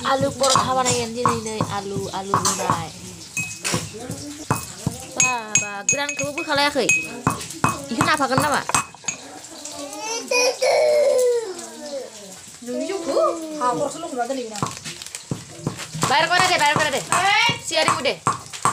Alu porotha बानायगोन दिनै आलु रुनाय बाबा गोरानखौबो बोखालायाखै इखौ नाफागोन नामा नोंनि जौखौ हाखरसो लखबना दोनैगोन आं बाहेर करा दे सियारिमु दे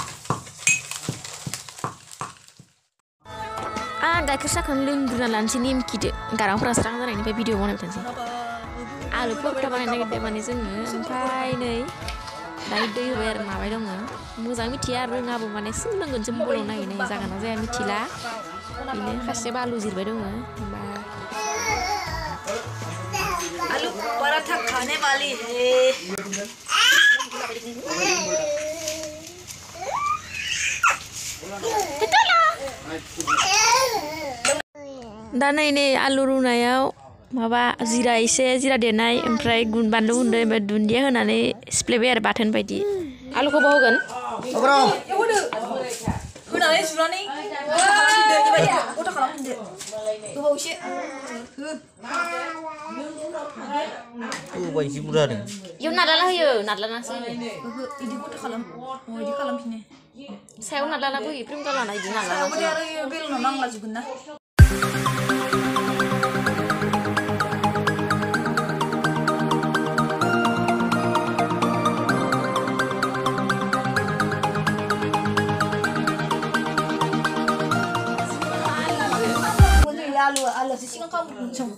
आं गाइखेर साखौनो लोंग्रोना लानोसै निमखिदो गारांफोरा स्रां जानायनिफ्राय भिडिअ बानायबाय थानोसै आलु परथा बानायनो नागिरदों माने जोङो ओमफ्राय नै दायो दै होबाय आरो माबाय दङ मोजां मिथिया रोङाबो माने सोलोंगोन जों बर' नागिरनाय जागोन ना जाया मिथिला बेनो खायसे आलु जिरबाय दङ होमबा आलू पराठा खाने वाली है दा नै आलु रुनायाव माबा जिरा देनाय ओमफ्राय बानलु गुन्दै ओमफ्राय दुन्दिया होनानै सिफ्लेबाय आरो बाथोन बायदि आलुखौबो होगोन होनानै सुनानै गथा खालामफिनदो गोबाव एसे हो एसे बुरजा आरो इयाव नारलाना होयो नारलानासो इदि गथा खालाम इदि खालामफिनो सायाव नारलानाबो होयो प्रिम लाना इदि नारलाना आरो बेलनाव नांलाजोबगोन ना आलु सिगां खालामगोन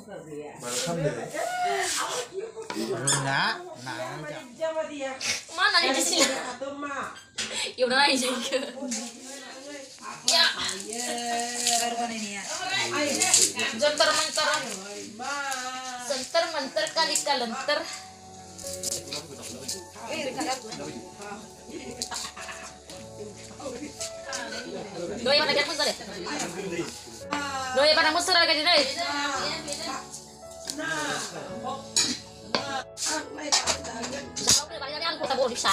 mana nih di sini ya udah aja ya jenter menter kali kalenter doi mana kan muter doi pada muter lagi doi kita boleh bisa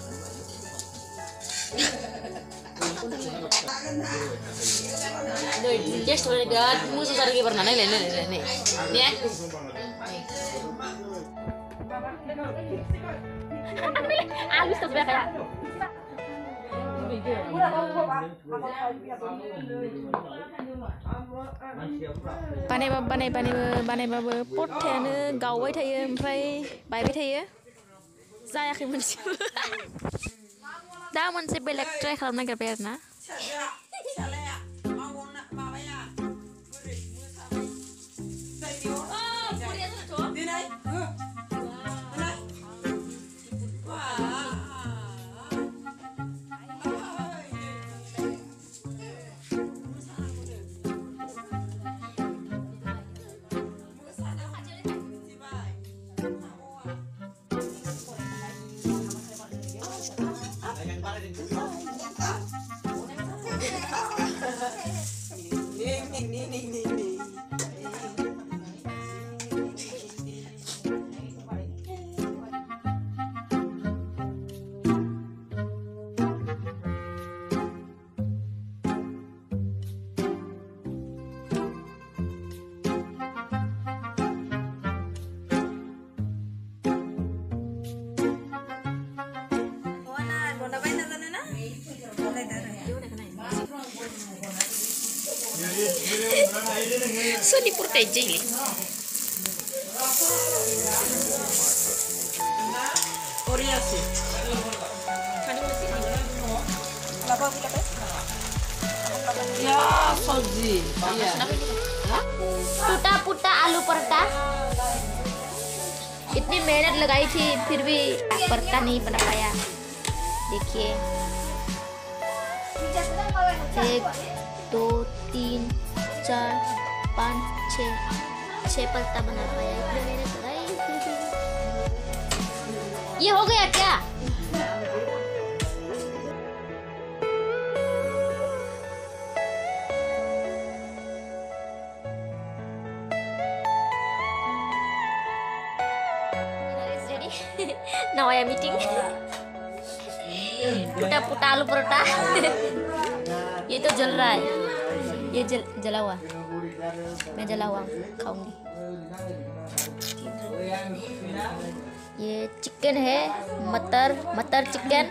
dia sudah lihat musuh lagi pernah nih ya habis tuh kayak बानायबाबो पथायानो गावबाय थायो ओमफ्राय बायबाय थायो जायाखै मोनसेबो दा मोनसे बेलेग ट्राइ खालामनो नागिरबाय आरो ना Sono proteggili. Oriasi. Ya, सब्जी. टूटा आलू पराठा इतनी मेहनत लगाई थी फिर भी पराठा नहीं बना पाया देखिए 1 2 3 4 5 6 पराठा बना पाया इतनी मेहनत लगाई फिर भी ये हो गया क्या Now I am eating पुटा आलू पराठा ये तो जल रहा है ये जला हुआ मैं जला हुआ खाऊंगी ये चिकन है, मटर चिकन।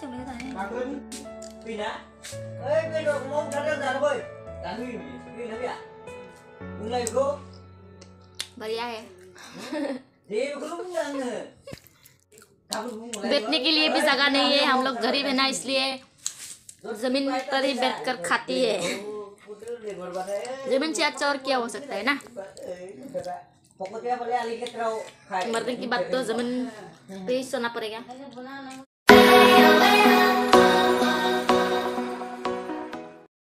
बढ़िया है। बैठने के लिए भी जगह नहीं है, हम लोग गरीब है ना, इसलिए जमीन पर ही बैठकर खाती है। जमीन से अच्छा और क्या हो सकता है ना। मरने की बात तो जमीन पे ही सोना पड़ेगा।